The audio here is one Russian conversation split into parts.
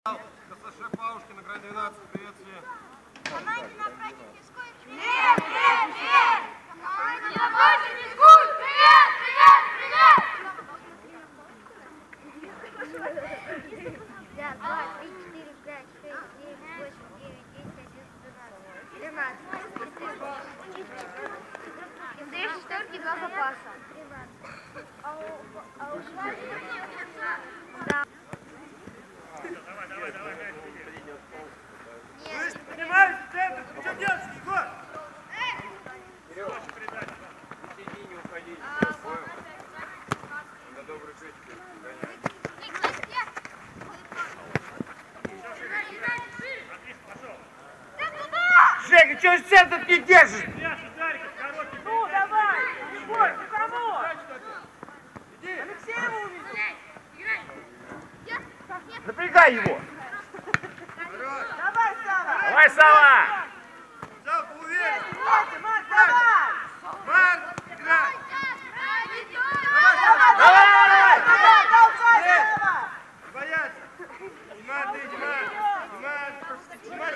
КСШ Паушкина, грань 12, приветствие. Команде напротив Пескует, привет! Привет! Привет! Команде напротив Пескует, привет! Привет! Привет! 2, 3, 4, 5, 6, 9, 8, 9, 10, 11, 12, 13. 2 шестерки, 2 запаса. Да. Понимаешь, центр, ты что делаешь, Егор? В середине уходить. На добрый жизнь гонять. Жека, что ж центр не держишь? Ну, давай! Егор, ну кому? Алексееву увидел. Напрягай его! Давай, Сава! Давай, Сава! Сава, уверен! Марк, давай! Марк, играй! Давай! Не бояться! Диман, ты, Диман! Диман!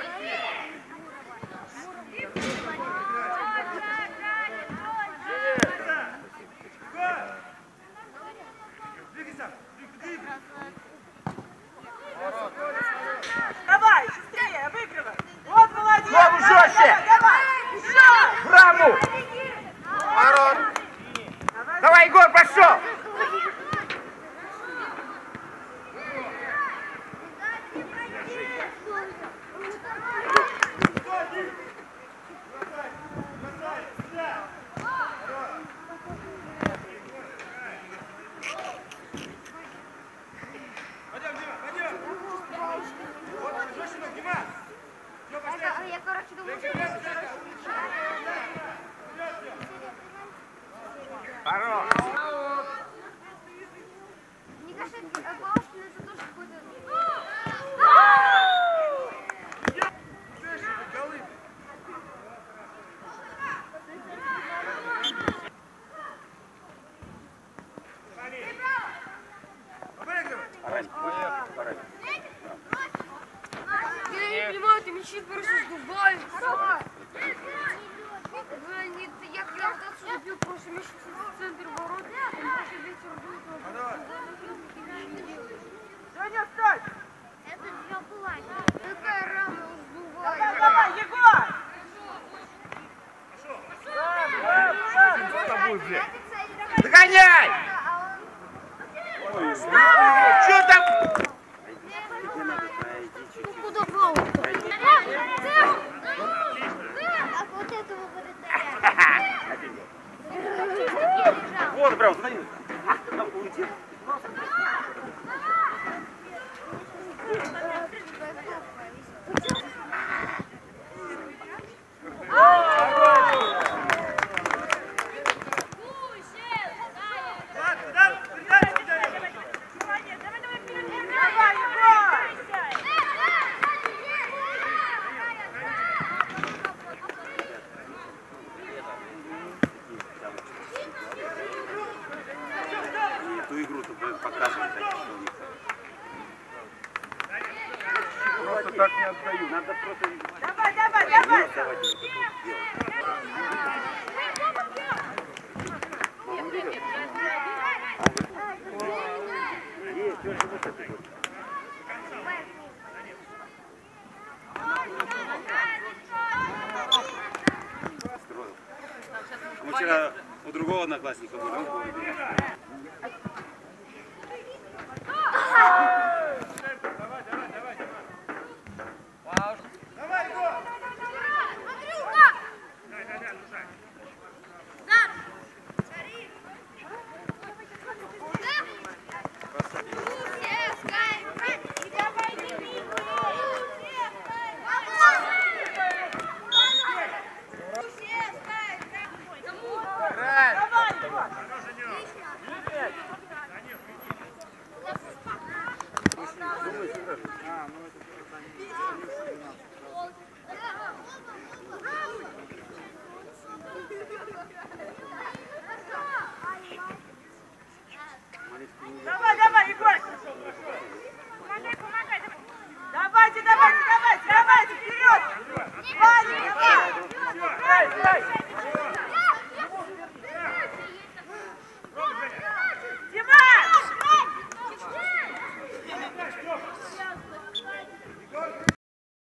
Двигайся! Давай, быстрее, выигрывай! Вот молодец! Ногу жестче! Давай! Еще! Браво! Ворот! Давай, Егор, пошел! Я, короче, думаю, что... Хорош! Мне кажется, Паушкин это тоже какой-то... Я не понимаю, ты мячи просто сдуваешься. Я когда отцу забил просто мяч в центр ворот, он просто ветер был. Женя, встань! Это для платья. Какая рама сдувает. Давай, Егор! Догоняй! Что там? Куда Паушкин? А вот этого вратаря. Вот, браво, смотри. Там улетел. Просто так не отдаю. Надо просто... Давай! Мы вчера у другого одноклассника были. Ваня!